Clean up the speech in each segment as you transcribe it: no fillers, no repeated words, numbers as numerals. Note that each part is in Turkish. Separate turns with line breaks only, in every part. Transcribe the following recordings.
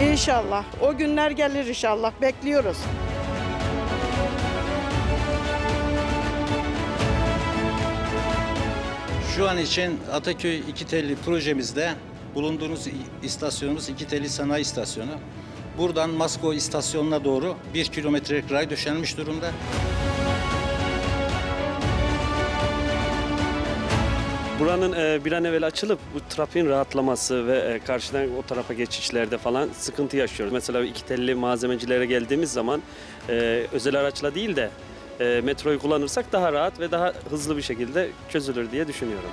İnşallah. O günler gelir inşallah. Bekliyoruz.
Şu an için Ataköy İki Telli projemizde bulunduğumuz istasyonumuz İki Telli Sanayi İstasyonu. Buradan Masko istasyonuna doğru 1 kilometrelik ray döşenmiş durumda.
Buranın bir an evvel açılıp bu trafiğin rahatlaması ve karşıdan o tarafa geçişlerde falan sıkıntı yaşıyoruz. Mesela iki telli malzemecilere geldiğimiz zaman özel araçla değil de metroyu kullanırsak daha rahat ve daha hızlı bir şekilde çözülür diye düşünüyorum.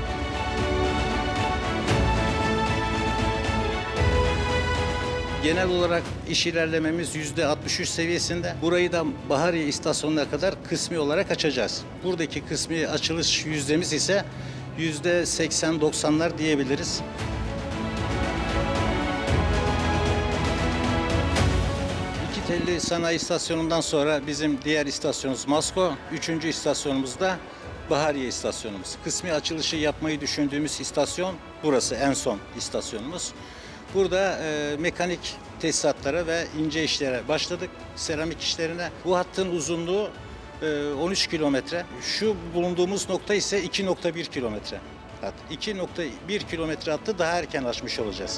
Genel olarak iş ilerlememiz %63 seviyesinde. Burayı da Bahariye istasyonuna kadar kısmi olarak açacağız. Buradaki kısmi açılış yüzdemiz ise %80-90'lar diyebiliriz. İki Telli Sanayi İstasyonu'ndan sonra bizim diğer istasyonumuz Masko, üçüncü istasyonumuz da Bahariye istasyonumuz. Kısmi açılışı yapmayı düşündüğümüz istasyon burası, en son istasyonumuz. Burada mekanik tesisatlara ve ince işlere başladık, seramik işlerine. Bu hattın uzunluğu 13 kilometre. Şu bulunduğumuz nokta ise 2,1 kilometre hat. 2,1 kilometre hattı daha erken açmış olacağız.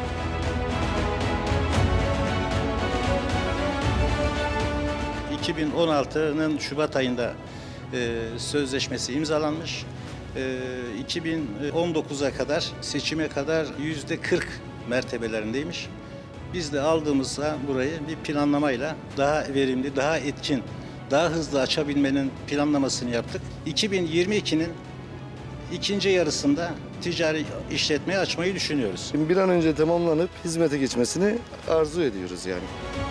...2016'nın Şubat ayında sözleşmesi imzalanmış. 2019'a kadar, seçime kadar %40 mertebelerindeymiş. Biz de aldığımızda burayı bir planlamayla daha verimli, daha etkin, daha hızlı açabilmenin planlamasını yaptık. 2022'nin ikinci yarısında ticari işletmeyi açmayı düşünüyoruz.
Bir an önce tamamlanıp hizmete geçmesini arzu ediyoruz yani.